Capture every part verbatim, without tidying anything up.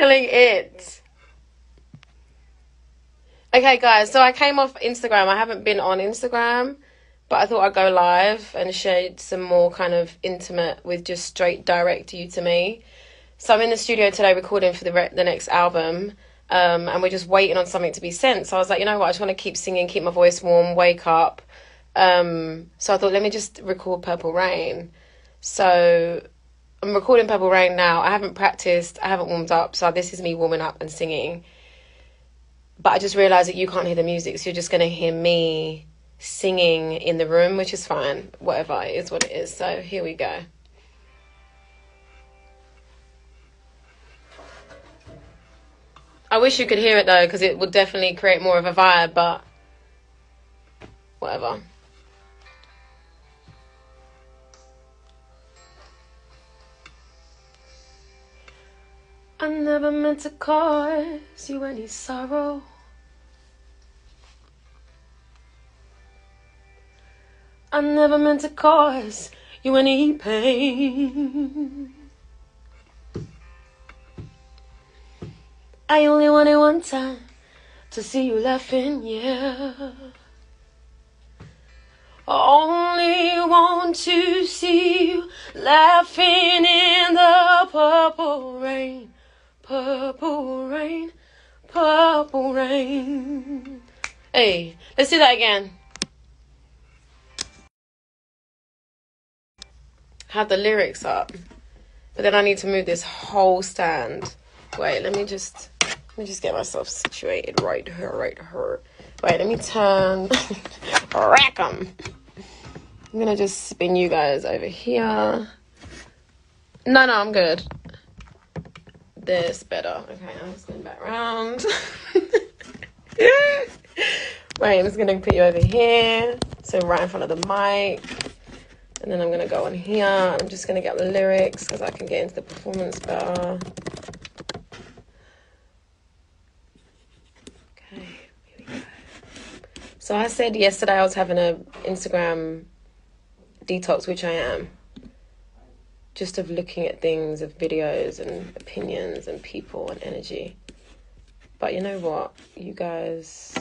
killing it. Okay, guys, so I came off Instagram. I haven't been on Instagram, but I thought I'd go live and share some more kind of intimate with just straight direct you to me. So I'm in the studio today recording for the re- the next album, um, and we're just waiting on something to be sent. So I was like, you know what, I just want to keep singing, keep my voice warm, wake up. Um, so I thought, let me just record Purple Rain. So I'm recording Purple Rain now. I haven't practiced, I haven't warmed up, so this is me warming up and singing. But I just realised that you can't hear the music, so you're just going to hear me singing in the room, which is fine. Whatever, it is what it is. So here we go. I wish you could hear it, though, because it would definitely create more of a vibe, but whatever. I never meant to cause you any sorrow. I never meant to cause you any pain. I only wanted one time to see you laughing, yeah. I only want to see you laughing in the purple rain, purple rain, purple rain. Hey, let's do that again. Have the lyrics up, but then I need to move this whole stand. Wait, let me just let me just get myself situated right here, right here. Wait, let me turn. Rack 'em. I'm gonna just spin you guys over here. No, no, I'm good. This better. Okay, I'm just going back around. Wait, I'm just gonna put you over here, so right in front of the mic. And then I'm going to go on here. I'm just going to get the lyrics because I can get into the performance better. Okay, here we go. So I said yesterday I was having a Instagram detox, which I am. Just of looking at things, of videos and opinions and people and energy. But you know what? You guys...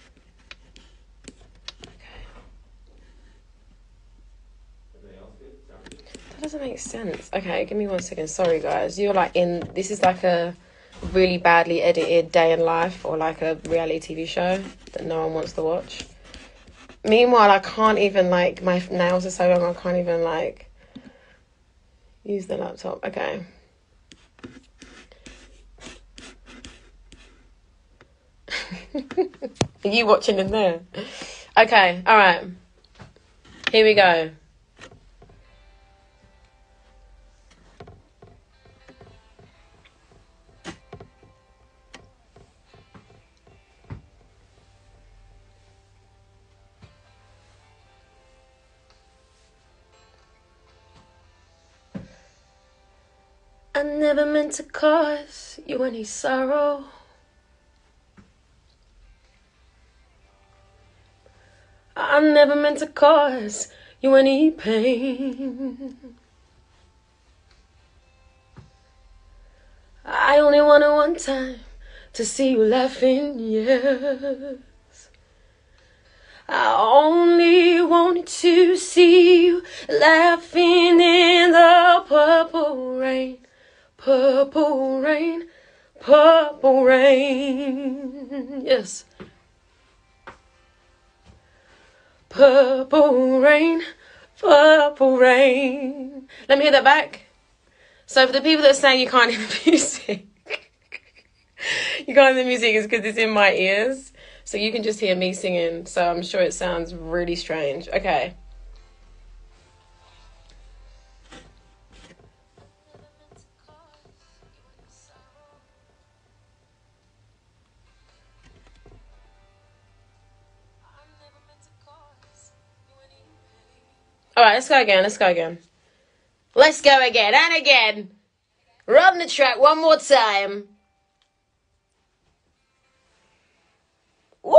That doesn't make sense. Okay, give me one second. Sorry, guys. You're like in... This is like a really badly edited day in life or like a reality T V show that no one wants to watch. Meanwhile, I can't even like... My nails are so long, I can't even like... use the laptop. Okay. Are you watching in there? Okay, all right. Here we go. I never meant to cause you any sorrow. I never meant to cause you any pain. I only wanted one time to see you laughing, yes. I only wanted to see you laughing in the purple rain, purple rain, purple rain, yes. Purple rain, purple rain. Let me hear that back. So for the people that are saying you can't hear the music, you can't hear the music is because it's in my ears. So you can just hear me singing. So I'm sure it sounds really strange. Okay. All right, let's go again. Let's go again. Let's go again and again. Run the track one more time. Woo!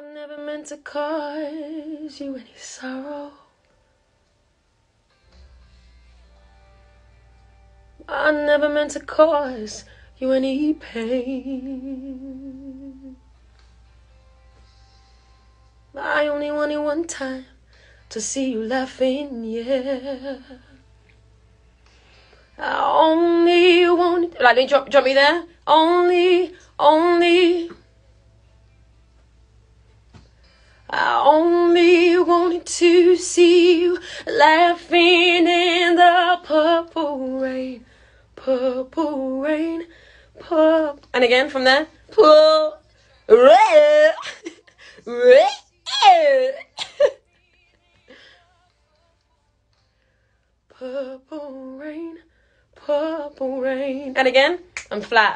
never meant to cause you any sorrow. I never meant to cause you any pain. I only wanted one time to see you laughing, yeah. I only wanted, like, they drop, drop me there. Only, only. I only wanted to see you laughing in the purple rain, purple rain, purple. And again from there, purple rain, purple rain, purple rain. And again, I'm flat.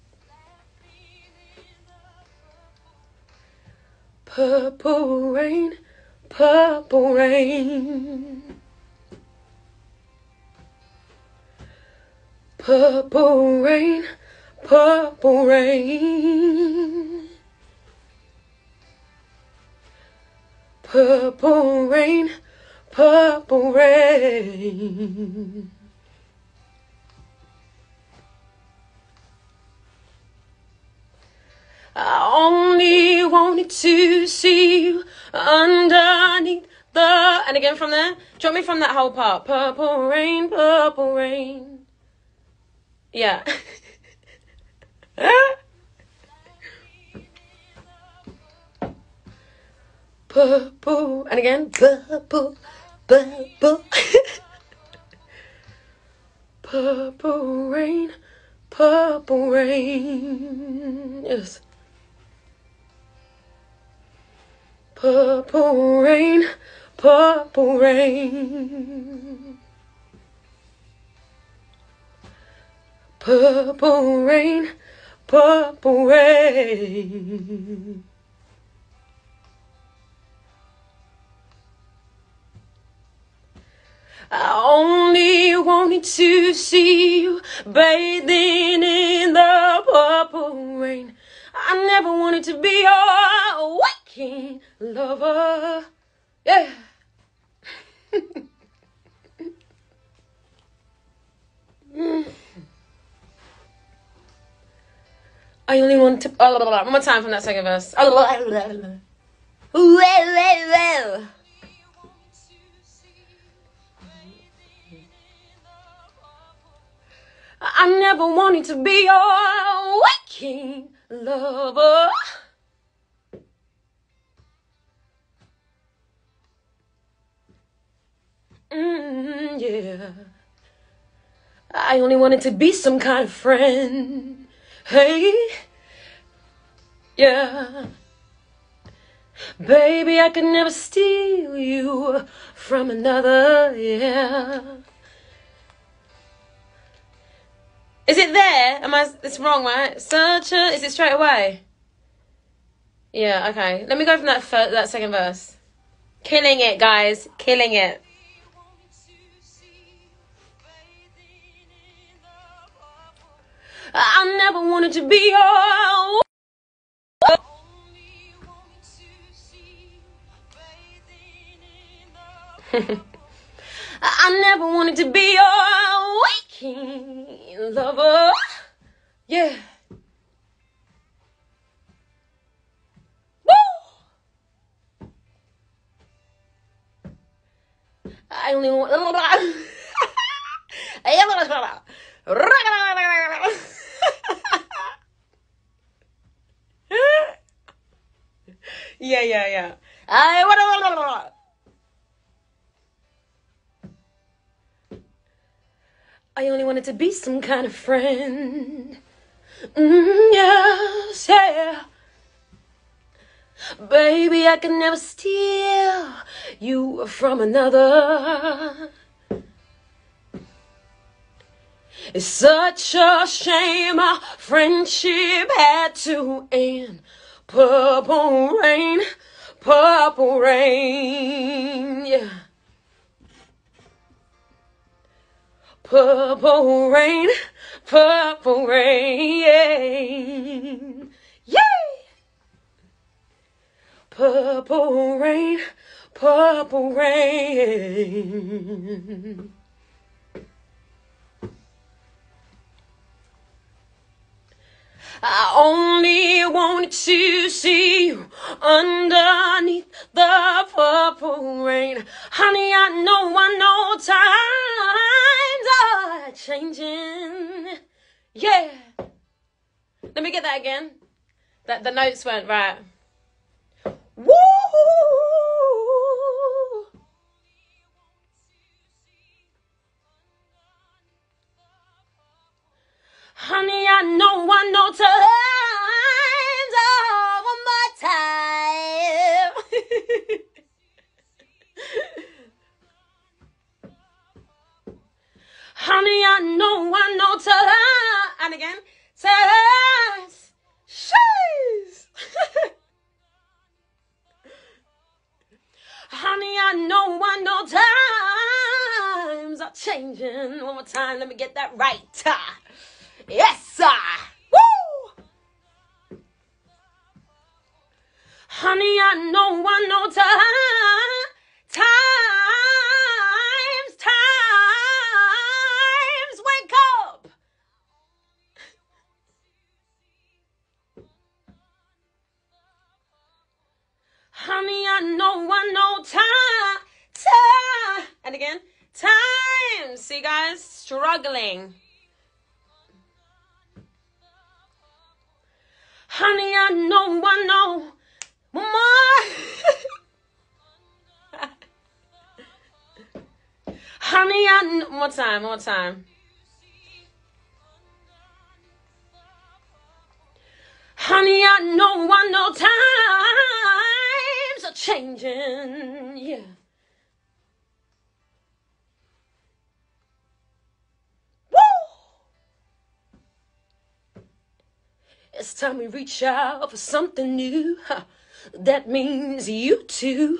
Purple rain, purple rain. Purple rain, purple rain. Purple rain, purple rain. I only wanted to see you underneath the... And again from there. Drop me from that whole part. Purple rain, purple rain. Yeah. Purple. And again. Purple, purple. Purple rain, purple rain. Yes. Purple rain, purple rain. Purple rain, purple rain. I only wanted to see you bathing in the purple rain. I never wanted to be your waking lover. Yeah. I only want to... Oh, one more time from that second verse. I never wanted to be your waking lover. Mm, yeah. I only wanted to be some kind of friend. Hey. Yeah. Baby, I could never steal you from another. Yeah. Is it there? Am I? It's wrong, right? Such a. Is it straight away? Yeah. Okay. Let me go from that fir- that second verse. Killing it, guys. Killing it. I never wanted to be your. I never wanted to be your waking lover. Yeah. Woo! I only want. Yeah, yeah, yeah. I want. I only wanted to be some kind of friend. Mm, yes, yeah. Baby, I can never steal you from another. It's such a shame our friendship had to end. Purple rain, purple rain, yeah. Purple rain, purple rain, yeah. Purple rain, purple rain. I only wanted to see you underneath the purple rain. Honey, I know, I know times are changing. Yeah. Let me get that again. That the notes weren't right. Woo! Honey, I know, I know times over my time. Honey, I know, I know times. And again, times. Sheesh. Honey, I know, I know times are changing. One more time, let me get that right. Yes, sir. Woo! Honey, I know, I know time, times, times, wake up. Honey, I know, I know time, time, and again, times. See, guys, struggling. Honey, I know, I know, more. Honey, I know, more time, more time. Honey, I know, I know times are changing, yeah. It's time we reach out for something new. That means you too.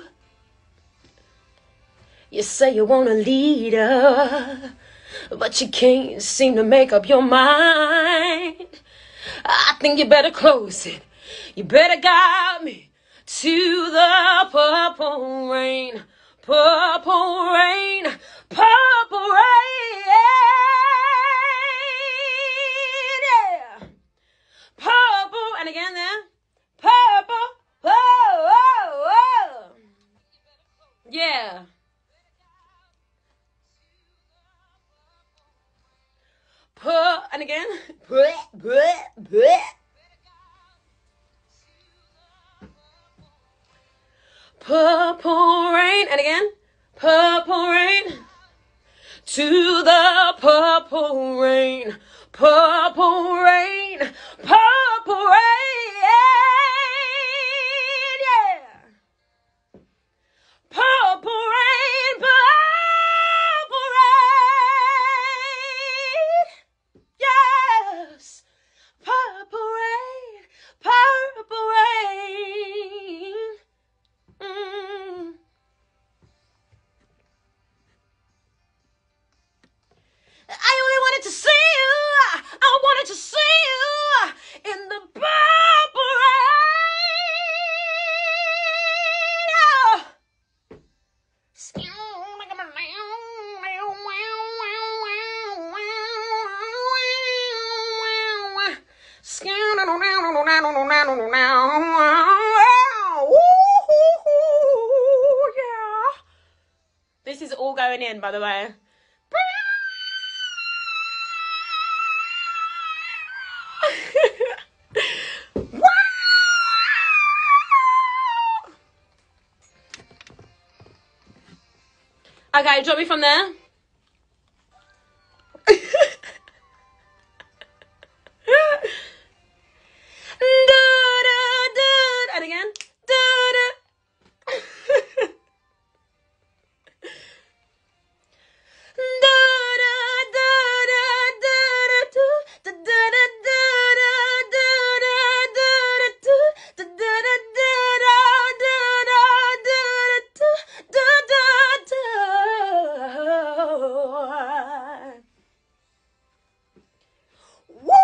You say you want a leader, but you can't seem to make up your mind. I think you better close it. You better guide me to the purple rain. Purple rain. Purple rain. Yeah. Purple, and again there, purple, whoa, whoa, whoa. Yeah. Pur, and again, bleh, bleh, bleh. Purple rain, and again, purple rain, to the purple rain. Purple rain, purple rain, yeah. Purple rain, purple rain, yes. Purple rain, purple rain. Mm. I only wanted to see you. I wanted to see you in the purple rain. This is all going in, by the way. Okay, drop me from there. And again.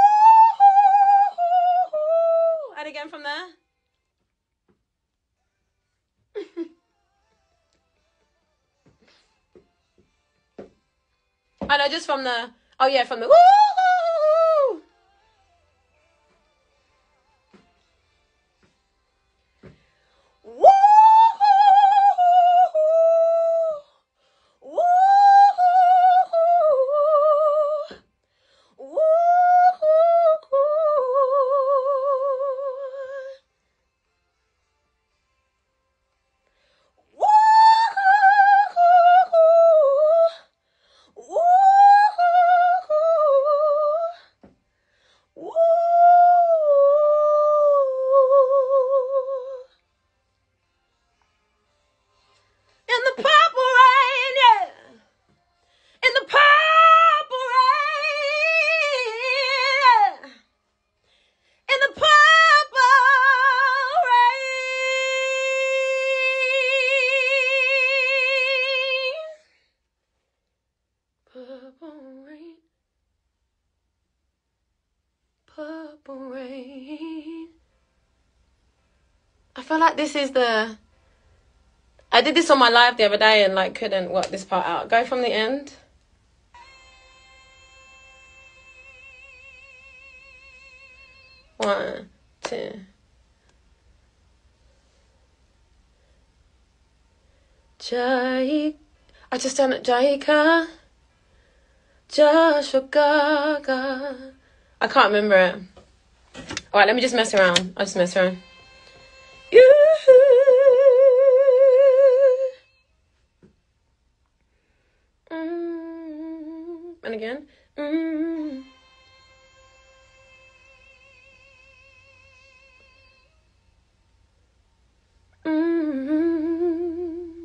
And again from there. I know, just from the, oh yeah, from the woo. Woo. Woo. Woo. I feel like this is the... I did this on my live the other day and like couldn't work this part out. Go from the end. One, two. Jai... I just done it. Jaika. Joshua Gaga. I can't remember it. Alright, let me just mess around. I'll just mess around. Mm, and again. Mm. Mm.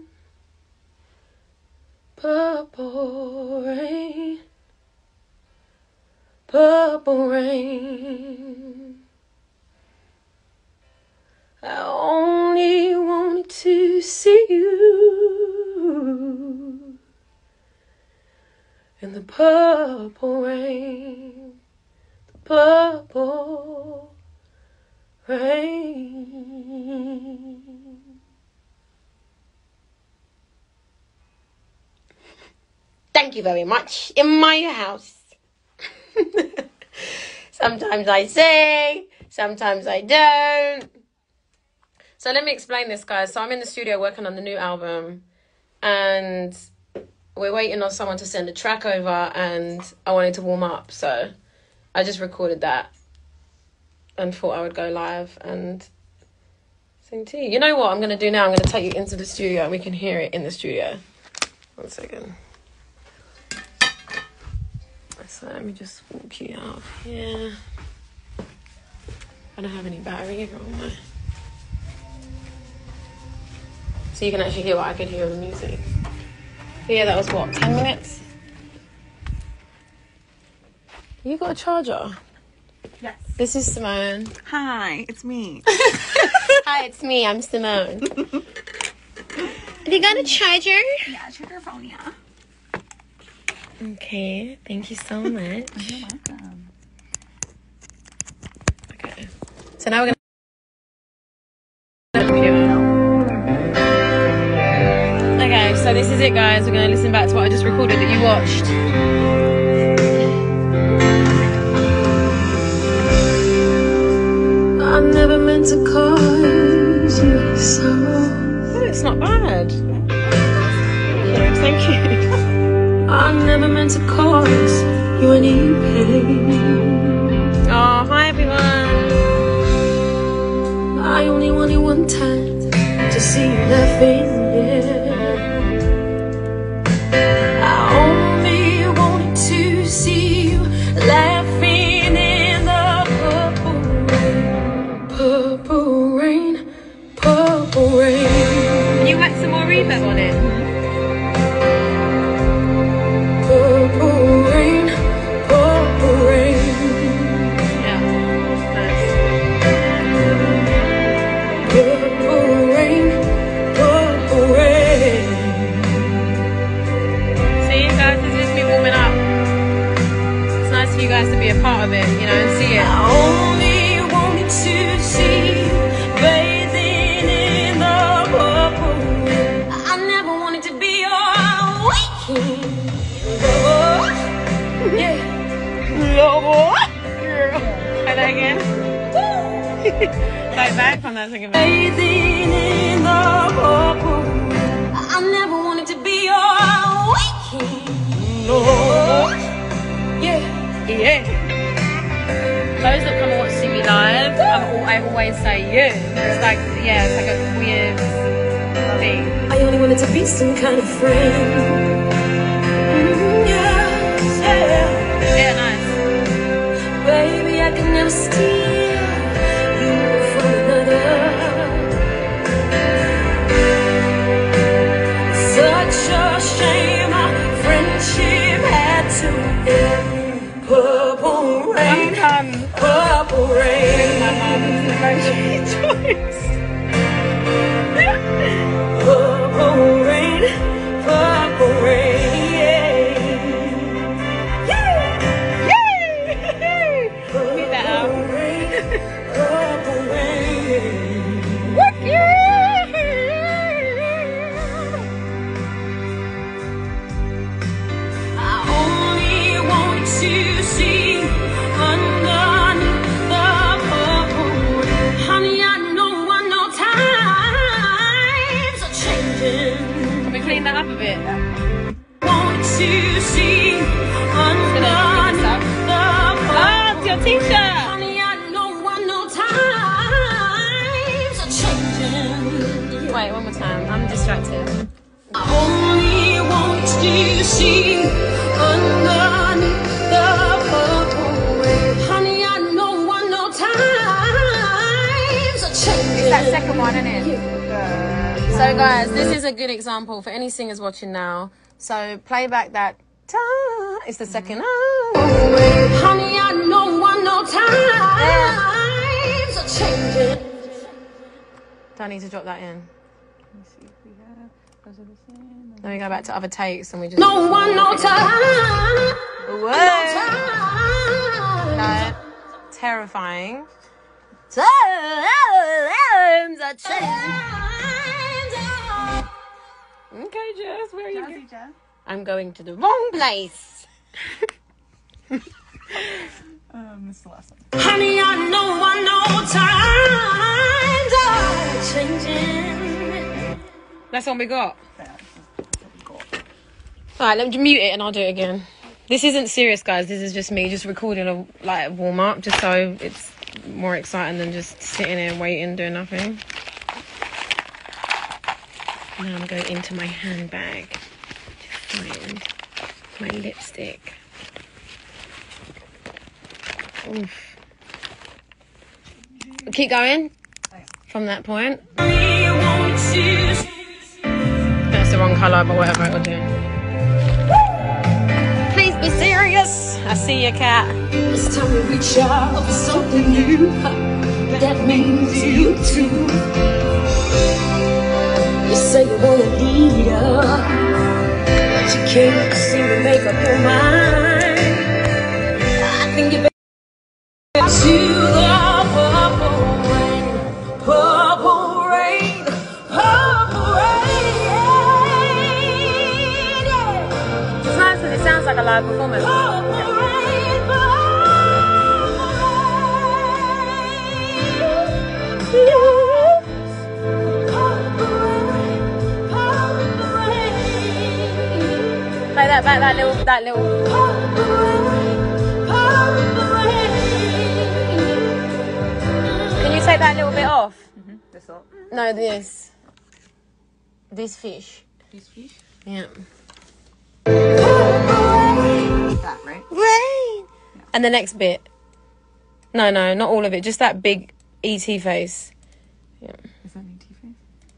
Purple rain. Purple rain. I only wanted to see you in the purple rain, the purple rain. Thank you very much. In my house. Sometimes I sing, sometimes I don't. So let me explain this, guys. So I'm in the studio working on the new album and we're waiting on someone to send a track over and I wanted to warm up. So I just recorded that and thought I would go live and sing to you. You know what I'm going to do now? I'm going to take you into the studio and we can hear it in the studio. One second. So let me just walk you out here. I don't have any battery either on my... So you can actually hear what I could hear of the music. But yeah, that was what, ten minutes? You got a charger? Yes. This is Simone. Hi, it's me. Hi, it's me. I'm Simone. Have you got a charger? Yeah, check your phone, yeah. Okay, thank you so much. You're welcome. Okay. So now we're gonna... Okay, so this is it, guys. We're gonna listen back to what I just recorded that you watched. I never meant to cause you sorrow. Oh, it's not bad. Okay, thank you. I never meant to cause you any pain. Oh, hi everyone. I only wanted one time to see you laughing, yeah. I only wanted to see you laughing in the purple rain. Purple rain, purple rain. You whack some more reverb on it. Purple rain, purple rain. Yeah, nice. Purple rain, purple rain. See, guys, this is me warming up. It's nice for you guys to be a part of it, you know, and see it. I only wanted to see you bathing in the purple rain. I never wanted to be your waking. Oh, Go back from that second. Bathing in the purple. I never wanted to be your waking. No. Yeah. Yeah. Those that come and watch See Me Live, I'm, al- I always say you. It's like, yeah, it's like a weird thing. I only wanted to be some kind of friend. Mm, yeah, yeah. Yeah, nice. Baby, I can never steal you from another. Such a shame our friendship had to end. Purple rain, purple rain. My mum's emoji choice. Purple rain, purple rain. Yeah. Yay! Beat that up. Purple rain. What? Yeah! I only want to see underneath the purple rain. Honey, I know I know times are changing. Can we clean that up a bit? Want to see underneath the purple. Oh, it's your t-shirt! Honey, I know I know times are changing. Wait, one more time. I'm distracted. I only want to see underneath the purple rain. Honey, I know I know times are changing. It's that second one, isn't it? So guys, this is a good example for any singers watching now. So play back that ta. It's the second. Honey, I know I know times are changing. Do I need to drop that in? Then we go back to other takes and we just. No one no time. Whoa. No time. No. Terrifying. Times are changing. Okay, Jess, where are you Jazzy Jazz. I'm going to the wrong place. Um, Miss Celeste. Honey, I know I know times are changing. That's what we got. Yeah, that's what we got. Alright, let me mute it and I'll do it again. This isn't serious, guys. This is just me just recording a like warm up, just so it's more exciting than just sitting here waiting, doing nothing. Now I'm going into my handbag to find my lipstick. Oof. Keep going from that point. That's the wrong colour, but whatever, it will do. Please be serious. I see you, cat. It's time to reach out for something new that means you too. You say you wanna lead up, but you can't seem to make up your mind. I think you better to the purple rain, purple rain, purple rain. Yeah. It's nice because it sounds like a live performance. Purple rain, purple rain. Play that back, that little, that little. Can you take that little bit off? Mm-hmm. This up. No, this. This fish. These fish. Yeah. That, right? Rain. And the next bit. No, no, not all of it. Just that big E T face. Yeah. Is that an E T face?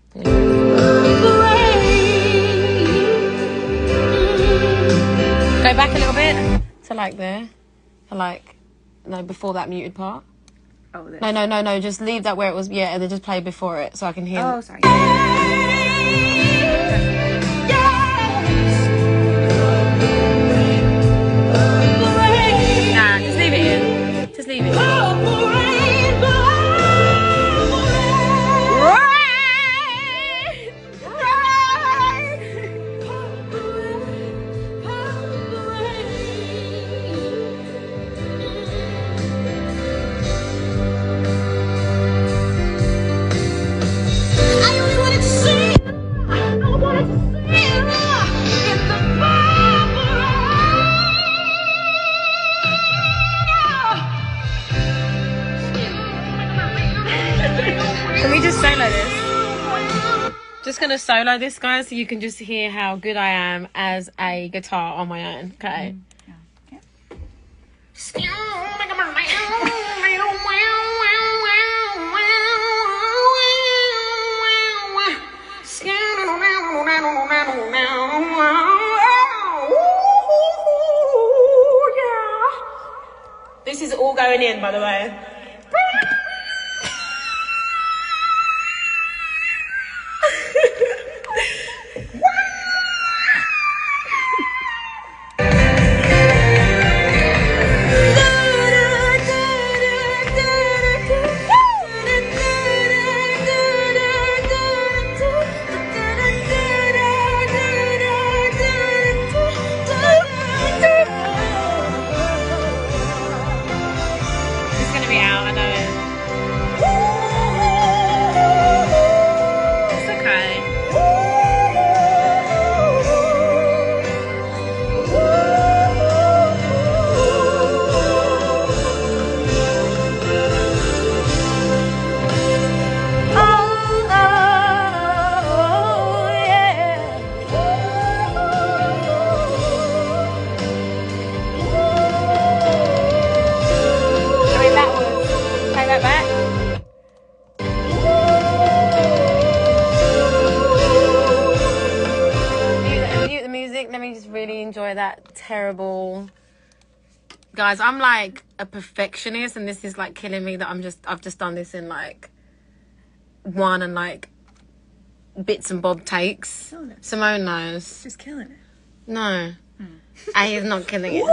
Go back a little bit to like there. To like, no, before that muted part. Oh, this. No, no, no, no. Just leave that where it was. Yeah, and then just play before it so I can hear. Oh, sorry. Nah, just leave it in. Just leave it in. just going to solo this, guys, so you can just hear how good I am as a guitar on my own, okay? Mm, yeah. Okay. This is all going in, by the way. It's gonna be out, I know it. It's okay. Coming backwards. Take that back. Mute, mute the music. Let me just really enjoy that terrible. Guys, I'm like a perfectionist, and this is like killing me that I'm just I've just done this in like one and like bits and bob takes. Killing it. Simone knows. Just killing it. No. I is not killing it.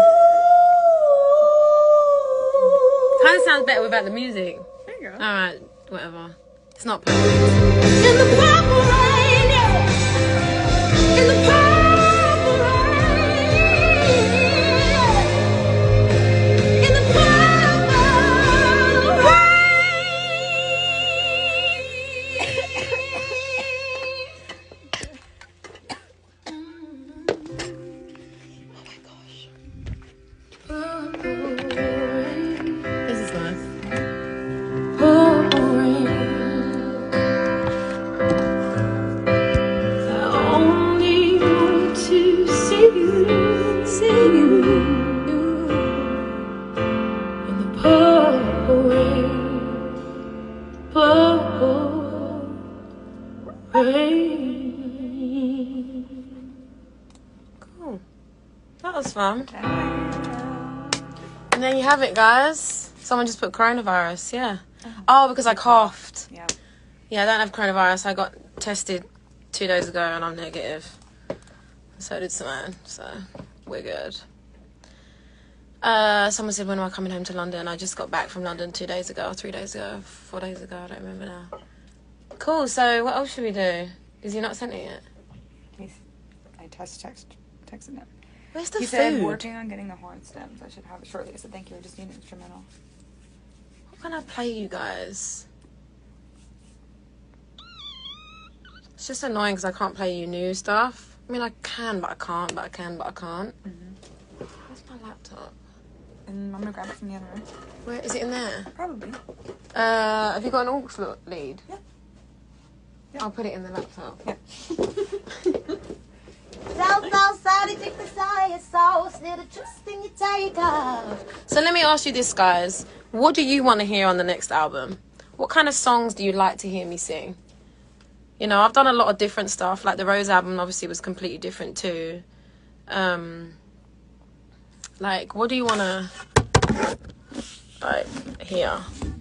Kind of sounds better without the music. There you go. Alright, whatever. It's not perfect. In the purple rain, yeah. In the purple rain, in the purple rain. This is nice. Purple rain. I only want to see you, see you in the purple rain, purple rain. Cool. That was fun. And there you have it, guys. Someone just put coronavirus, yeah. Oh, because I coughed. Yeah. Yeah, I don't have coronavirus. I got tested two days ago and I'm negative. So did Simone, so we're good. Uh, someone said, when am I coming home to London? I just got back from London two days ago, three days ago, four days ago, I don't remember now. Cool, so what else should we do? Is he not sent it yet? He's, I test text texted him. Where's the He food? said working on getting the horn stems. I should have it shortly. I said thank you. I just need an instrumental. What can I play you guys? It's just annoying because I can't play you new stuff. I mean, I can, but I can't, but I can, but I can't. Mm-hmm. Where's my laptop? And I'm gonna grab it from the other room. Where is it in there? Probably. Uh, have you got an aux lead? Yeah. Yeah. I'll put it in the laptop. Yeah. South, south side, you take the side, sauce, little trust in you take off. So let me ask you this, guys. What do you want to hear on the next album? What kind of songs do you like to hear me sing? You know, I've done a lot of different stuff. Like the Rose album obviously was completely different too. Um, like, what do you want to, like, hear?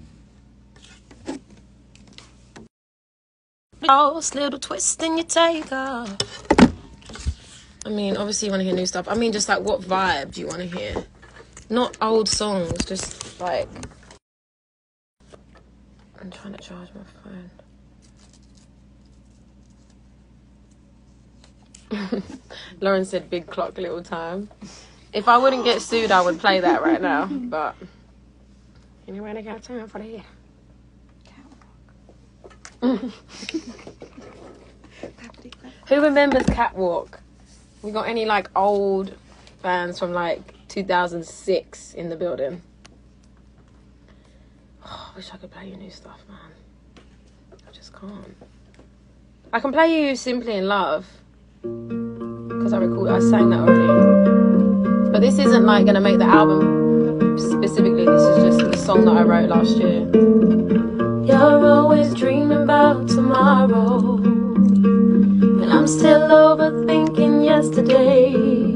Oh, little twist and you take off. I mean, obviously you want to hear new stuff. I mean, just like, what vibe do you want to hear? Not old songs, just like... I'm trying to charge my phone. Lauren said, big clock, little time. If I wouldn't get sued, I would play that right now, but... Anyway, I got time for that. Who remembers Catwalk? We got any like old bands from like two thousand six in the building? Oh, I wish I could play you new stuff, man. I just can't. I can play you Simply in Love because I recall I sang that already. But this isn't like gonna make the album specifically. This is just the song that I wrote last year. You're always dreaming about tomorrow, and I'm still overthinking yesterday.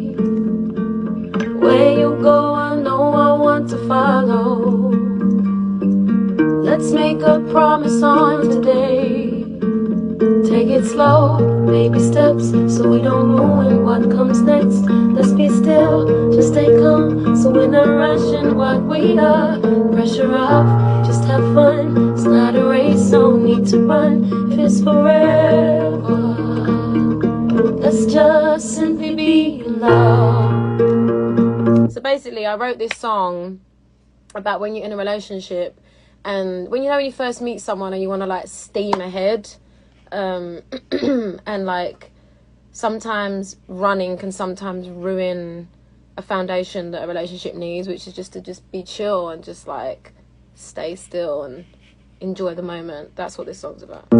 Where you go, I know I want to follow. Let's make a promise on today. Take it slow, baby steps, so we don't ruin what comes next. Let's be still, just stay calm, so we're not rushing what we are. Pressure off, just have fun. It's not a race, no need to run. If it's forever, let's just simply be in love. So basically, I wrote this song about when you're in a relationship, and when you know when you first meet someone and you want to like steam ahead. Um, and like sometimes running can sometimes ruin a foundation that a relationship needs, which is just to just be chill and just like stay still and enjoy the moment. That's what this song's about.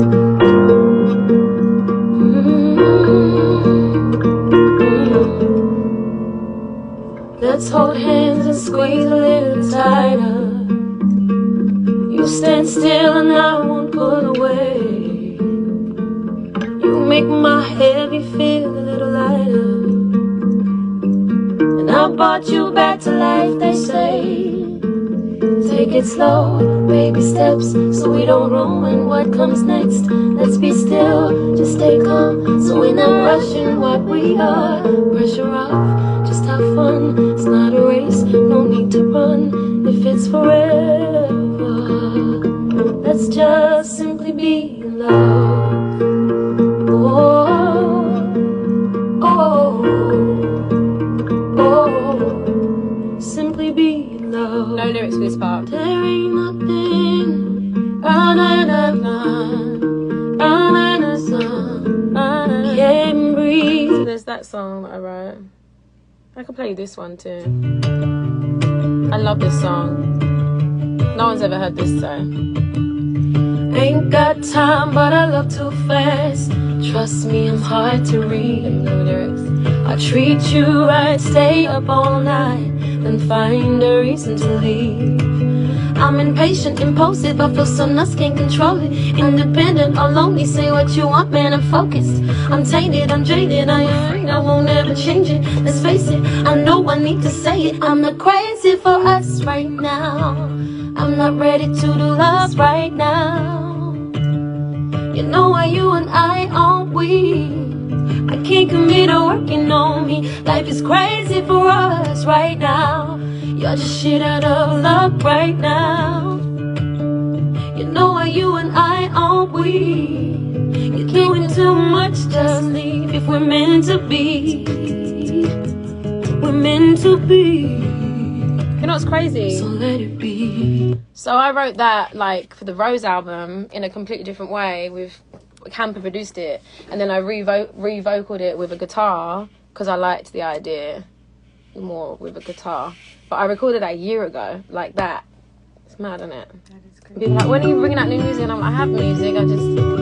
Let's hold hands and squeeze a little tighter. You stand still and I won't pull away. You make my heavy feel a little lighter, and I brought you back to life, they say. Take it slow, baby steps, so we don't ruin what comes next. Let's be still, just stay calm, so we're not rushing what we are. Pressure off, just have fun. It's not a race, no need to run. If it's forever, let's just simply be in love. Oh, oh, oh, simply be in love. No lyrics for this part. There ain't nothing other than under the sun. I can't breathe. So there's that song that I wrote. I can play you this one too. I love this song. No one's ever heard this, so. Ain't got time, but I love too fast. Trust me, I'm hard to read. No lyrics. I treat you right, stay up all night, then find a reason to leave. I'm impatient, impulsive, I feel so nuts, can't control it. Independent or lonely, say what you want, man, I'm focused. I'm tainted, I'm jaded, I am afraid I won't ever change it. Let's face it, I know I need to say it. I'm not crazy for us right now. I'm not ready to do love right now. You know why you and I aren't we? I can't commit to working on me. Life is crazy for us right now. You're just shit out of luck right now. You know why you and I aren't we? You're doing too much, just leave. If we're meant to be, we're meant to be. You know what's crazy? So let it be. So I wrote that like for the Rose album in a completely different way. With Camper produced it, and then I revo- re-vocaled it with a guitar because I liked the idea more with a guitar. But I recorded that a year ago, like that. It's mad, isn't it? That is crazy. People are like, when are you bringing out new music? And I'm like, I have music. I just.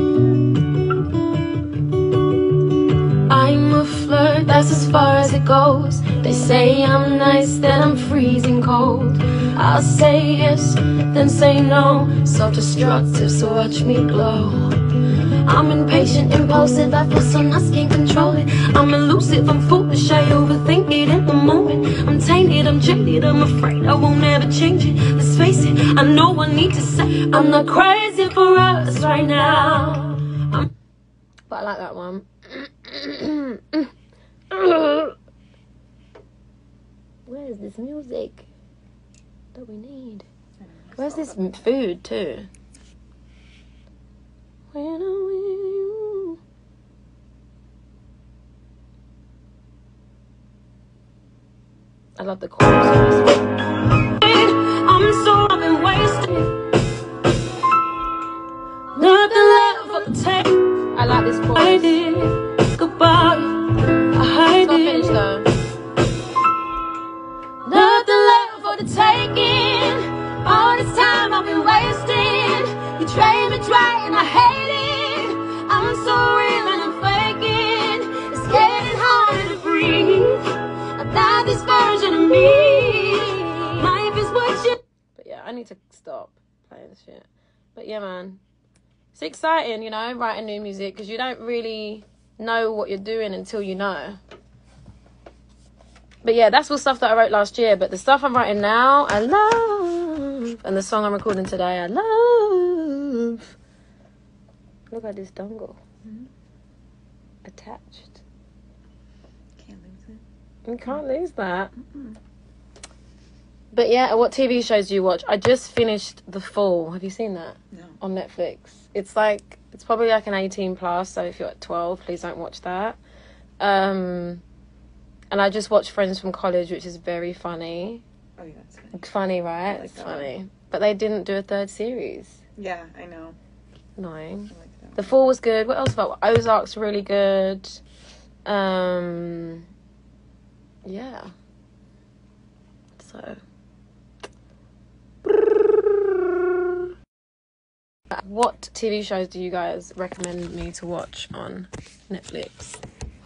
I'm a flirt, that's as far as it goes. They say I'm nice, then I'm freezing cold. I'll say yes, then say no. Self-destructive, so watch me glow. I'm impatient, impulsive, I feel so nuts, can't control it. I'm elusive, I'm foolish, I overthink it at the moment. I'm tainted, I'm jaded, I'm afraid I won't ever change it. Let's face it, I know I need to say I'm not crazy for us right now. I'm but I like that one. Where's this music that we need? Where's this food too? When I'm with you. I love the chorus. I'm so I've been wasting. Nothing left for the take. I like this chorus. I did goodbye. I hide it. It's not finished though. Nothing left for the taking. All this time I've been wasting. You drain me dry and I hate it. I'm sorry. me. Life is what you. But yeah, I need to stop playing this shit. But yeah, man. It's exciting, you know, writing new music, because you don't really know what you're doing until you know. But yeah, that's all stuff that I wrote last year. But the stuff I'm writing now, I love. And the song I'm recording today, I love. Look at this dongle. Mm-hmm. Attached. Can't lose it. You can't lose that. Mm-mm. But yeah, what T V shows do you watch? I just finished The Fall. Have you seen that? No. On Netflix. It's like, it's probably like an eighteen plus, so if you're at twelve, please don't watch that. Um, and I just watched Friends from College, which is very funny. Oh yeah, it's funny. Funny, right? I like It's that funny. one. But they didn't do a third series. Yeah, I know. Annoying. I like that. The Fall was good. What else about Ozark's really good. Um, yeah. So. What T V shows do you guys recommend me to watch on Netflix?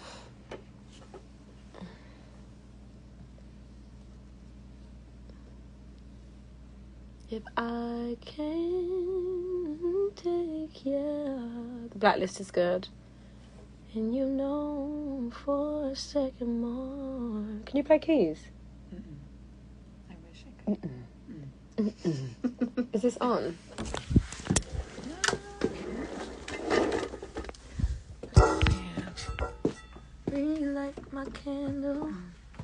If I can take you. The Blacklist is good. And you know for a second more. Can you play keys? Mm-mm. I wish I could. Mm-mm. Mm-mm. Is this on? Relight my candle.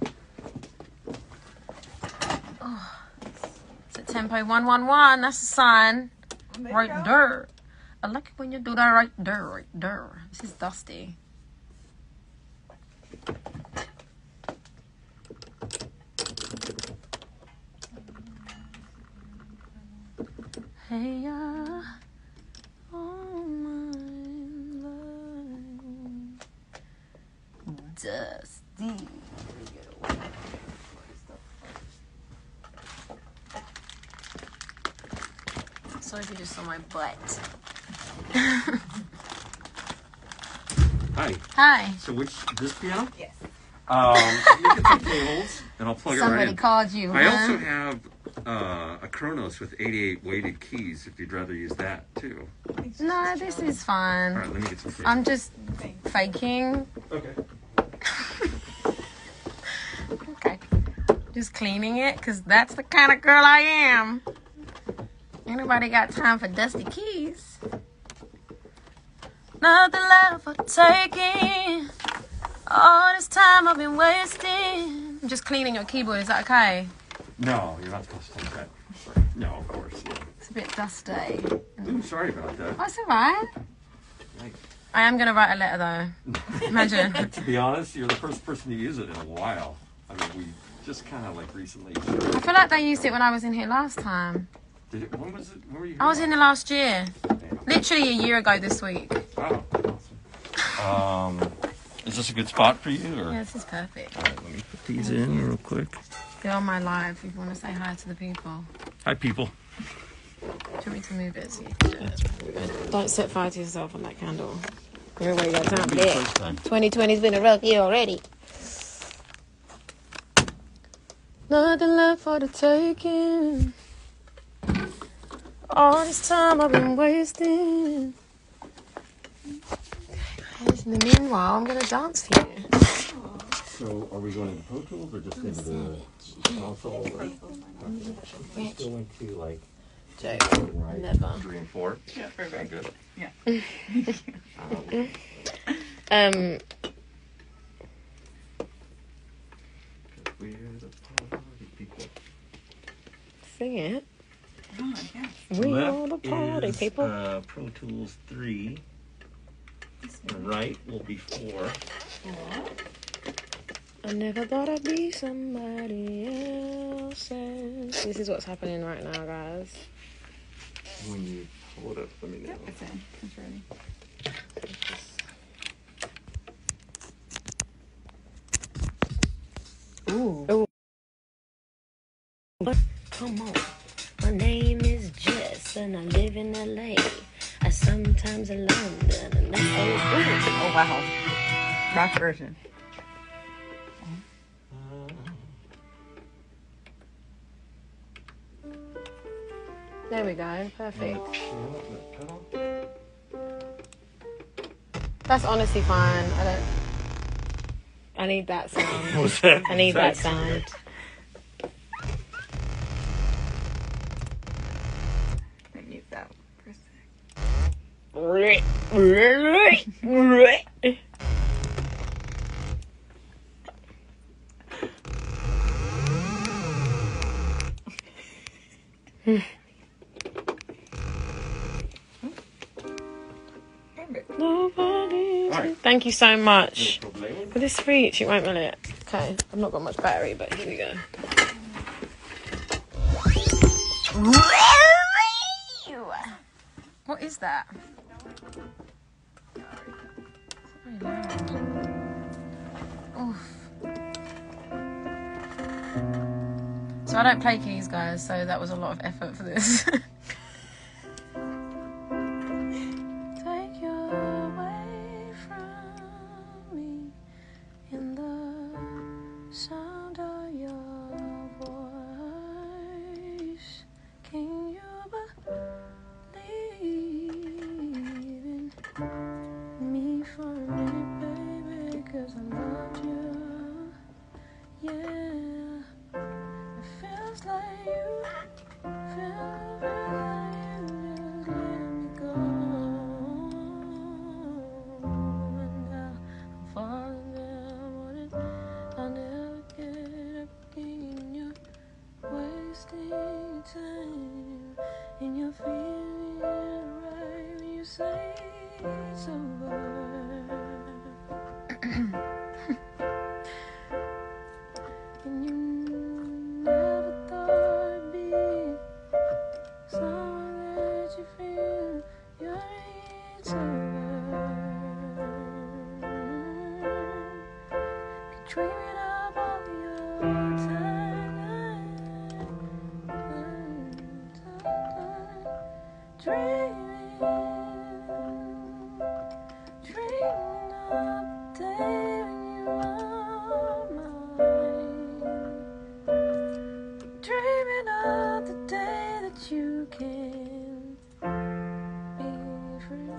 Oh. It's at tempo one one one. That's a sign. There Right you go. there. I like it when you do that right there, right there. This is Dusty. Hey, uh, oh my love. Dusty. Sorry if you just saw my butt. Hi. Hi. So which, this piano? Yes. Um, you get some cables, and I'll plug it right Somebody in. called you, I huh? also have uh, a Kronos with eighty-eight weighted keys, if you'd rather use that, too. No, this is All fine. right, let me get some cables. I'm just faking. Okay. Okay. Just cleaning it, because that's the kind of girl I am. Ain't nobody got time for dusty keys. Nothing left for taking. All this time I've been wasting. I'm just cleaning your keyboard. Is that okay? No, you're not supposed to take that. No, of course. Yeah. It's a bit dusty. Ooh, sorry about that. Oh, it's alright. I am going to write a letter, though. Imagine. To be honest, you're the first person to use it in a while. I mean, we just kind of like recently. I feel like they used it when I was in here last time. Did it? When was it? When were you? I was in the last year. Literally a year ago this week. Oh, awesome. Um, is this a good spot for you? Or? Yeah, this is perfect. All right, let me put these in real quick. Go on my live if you want to say hi to the people. Hi, people. Do you want me to move it? So you can do it? Don't set fire to yourself on that candle. You're already got time for Be the that. first time. twenty twenty's been a rough year already. Nothing left for the taking. All this time I've been wasting. Guys, in the meanwhile, I'm gonna dance for you. So, are we going into Pro Tools or just into the console? Or Rich. still into like Joe, right, never. three and four? Yeah, perfect. Good. Yeah. Um, We're the party people. sing it. Oh, yeah. We Left are the party is, people. Uh, Pro Tools three. The right will be four. I never thought I'd be somebody else's. This is what's happening right now, guys. When you pull it up, let me know. Yep, it's in. It's ready. Ooh. Ooh. Come on. My name is Jess and I live in L A. I sometimes in London and that's always Oh, wow. Rock version. There we go. Perfect. That's honestly fine. I don't. I need that sound. What's that? I need that sound. I mute that for a sec. Nobody. Alright. Thank you so much. No problemo. With this reach, it won't run it. Okay, I've not got much battery, but here we go. What is that? Very loud. Oof. So I don't play keys, guys, so that was a lot of effort for this. Take you away from me in the sound of your voice. Can you believe in me for a minute, baby? 'Cause I loved you, yeah. It feels like you, feels like you just let me go. And now I'm falling down on it. I'll never get up again. You're wasting time, and you're feeling right when you say it's over. And you never thought it'd be someone that you feel you're it's over. Keep dreaming about your time, dreaming, dreaming of the day when you are mine. Dreaming of the day that you can be free.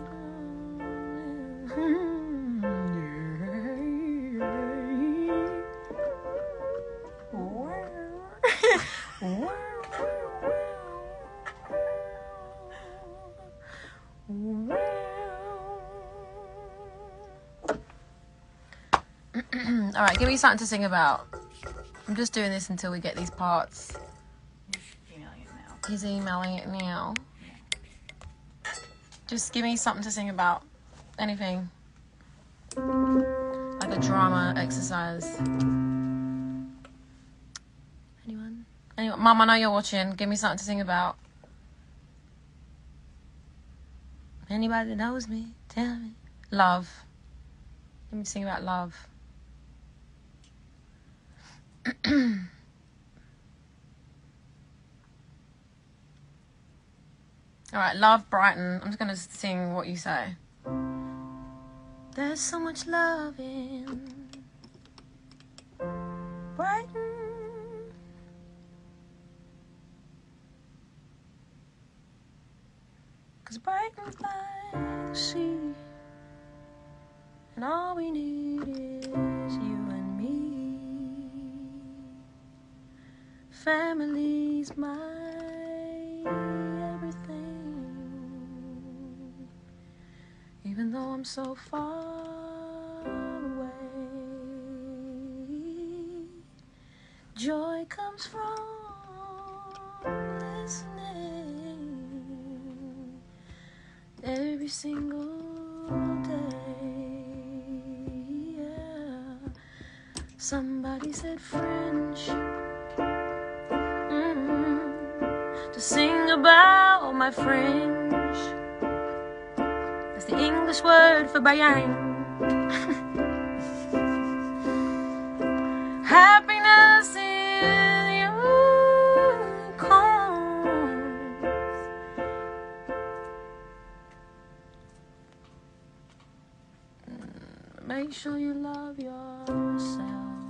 All right, give me something to sing about. I'm just doing this until we get these parts. Emailing it now. He's emailing it now. Just give me something to sing about. Anything. Like a drama exercise. Anyone? Anyone? Mum, I know you're watching. Give me something to sing about. Anybody that knows me, tell me. Love. Let me sing about love. Alright, love Brighton. I'm just gonna sing what you say. There's so much love in Brighton. Cause Brighton's by the sea, and all we need is you and me. Family's my everything. Even though I'm so far away, joy comes from listening every single day. Yeah. Somebody said French. To sing about my French. That's the English word for Brian. Happiness in unicorns. Make sure you love yourself,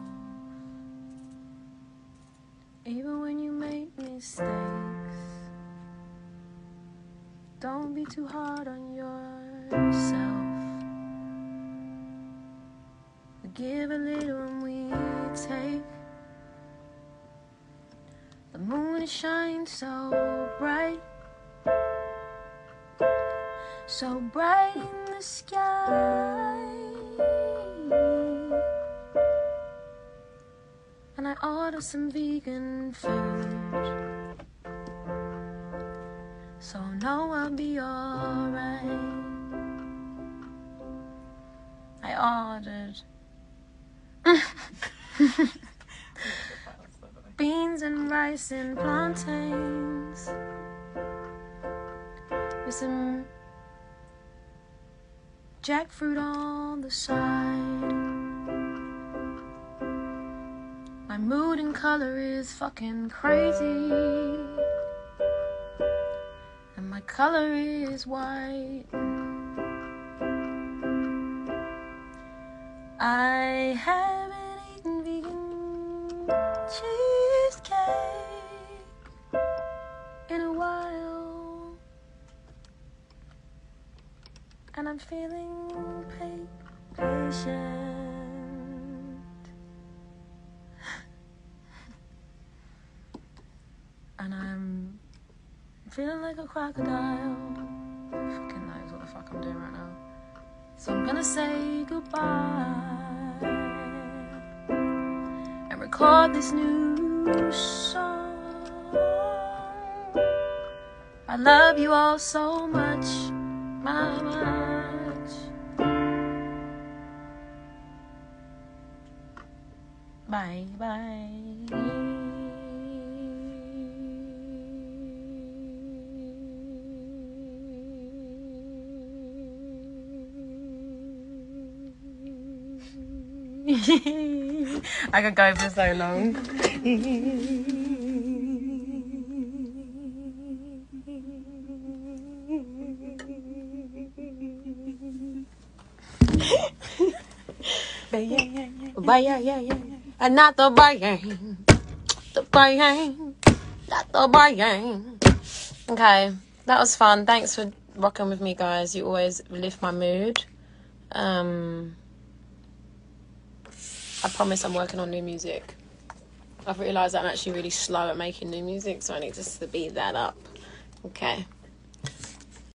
even when you make mistakes. Don't be too hard on yourself. We give a little and we take. The moon is shining so bright, so bright in the sky. And I ordered some vegan food, so I know I'll be alright. I ordered beans and rice and plantains with some jackfruit on the side. My mood and color is fucking crazy, and my color is white. I haven't eaten vegan cheesecake in a while, and I'm feeling pa- patient. And I'm feeling like a crocodile. Who fucking knows what the fuck I'm doing right now? So I'm gonna say goodbye and record this new song. I love you all so much, my much. Bye bye. I could go for so long. Not the bang, the bang, not the bang. Okay, that was fun. Thanks for rocking with me, guys. You always lift my mood. Um. I promise I'm working on new music. I've realised that I'm actually really slow at making new music, so I need to speed that up. Okay.